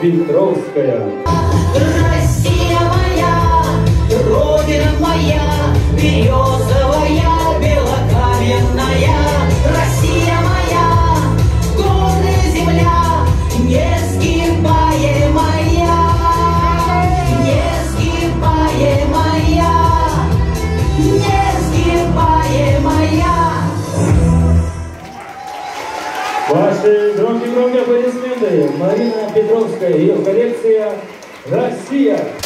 Петровская. Россия моя, Родина моя, березовая, белокаменная. Россия моя, горная земля, несгибаемая, несгибаемая, несгибаемая. Ваши громкие аплодисменты. Марина Петровская, ее коллекция «Россия».